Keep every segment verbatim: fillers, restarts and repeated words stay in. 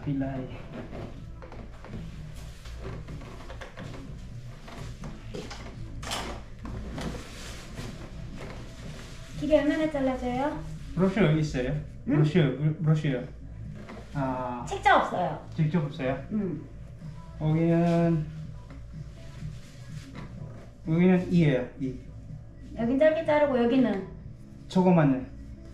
kilay. 길이 얼마나 잘라줘요? 브로셔 여기 있어요? 응? 브로셔, 브로셔. 아, 책자 없어요. 직접 없어요? 응. 여기는 여기는 이에요. 이. 여긴 짧게 자르고 여기는 저거만은.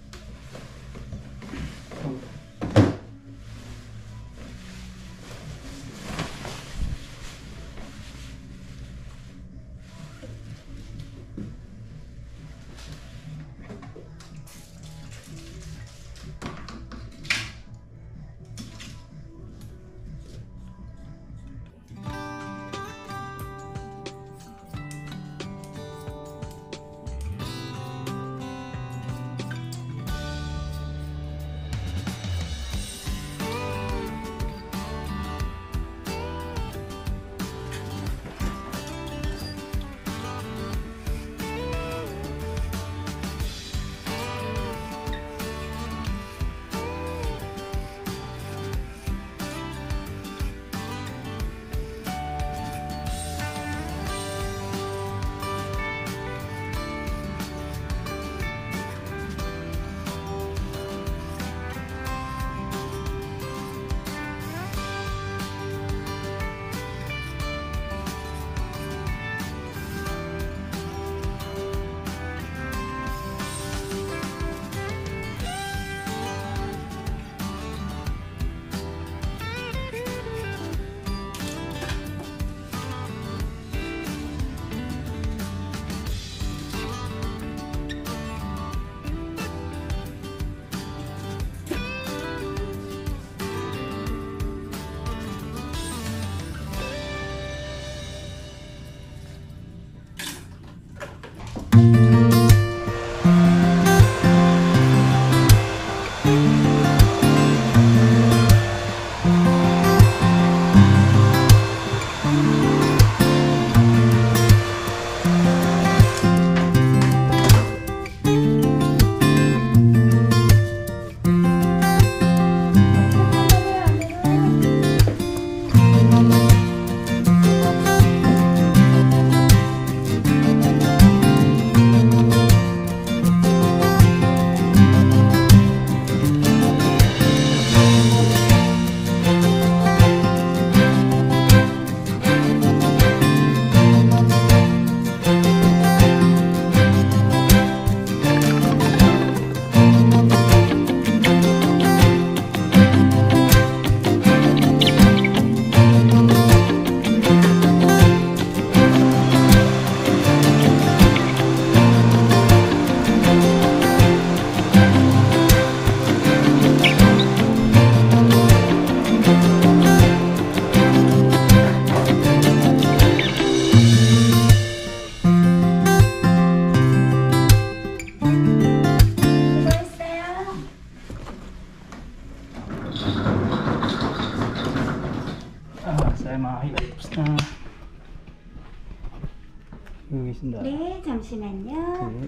여기 있습니다. 네, 잠시만요. 네.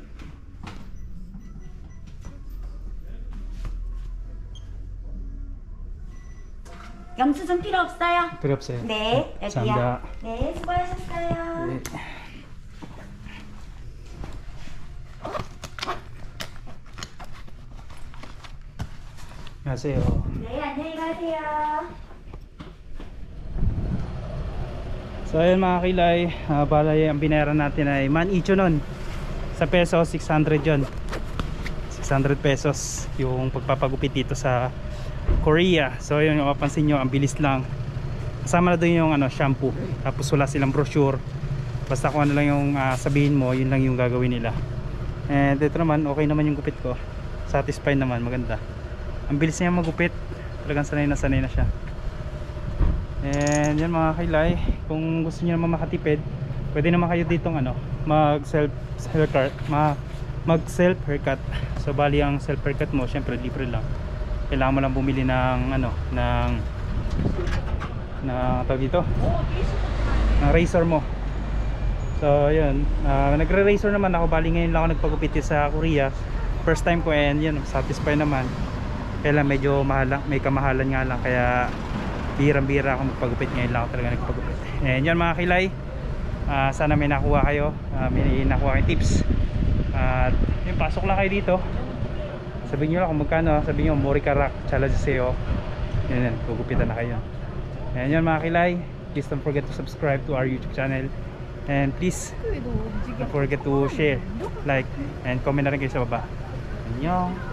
영수증 필요 없어요? 필요 없어요. 네, 네, 여기요. 감사합니다. 네, 수고하셨어요. 네. 안녕하세요. 네, 안녕히 가세요. So ayun mga kilay, uh, balay ang binayaran natin ay man icho nun. Sa peso, six hundred yun. six hundred pesos yung pagpapagupit dito sa Korea. So yun, yung mapansin nyo, ang bilis lang. Kasama na doon yung ano, shampoo. Tapos wala silang brochure. Basta kung ano lang yung uh, sabihin mo, yun lang yung gagawin nila. And ito naman, okay naman yung gupit ko. Satisfied naman, maganda. Ang bilis niya magupit. Talagang sanay na sanay na siya. And yan mga kilay, kung gusto niyo naman makatipid, pwede naman kayo ditong ano, mag self haircut, ma mag self haircut. So bali ang self haircut mo, syempre libre lang. Kailangan mo lang bumili ng ano, ng na tawag dito, ng razor mo. So yun, uh, nagre-razor naman ako, bali ngayon lang ako nagpagupit sa Korea. First time ko, and yun, satisfied naman. Kaya lang medyo mahal lang, may kamahalan nga lang, kaya birang-bira ako magpagupit. Ngayon lang ako talaga nagpagupit. And yan mga kilay, uh, sana may nakuha kayo, uh, may nakuha kayong tips. At uh, yung pasok lang kayo dito, sabihin nyo lang kung magkano, sabihin nyo Morikarak challenge sa'yo, yun yan, gugupitan na kayo. And yan mga kilay, please don't forget to subscribe to our YouTube channel. And please don't forget to share, like, and comment na rin kayo sa baba. Annyeong.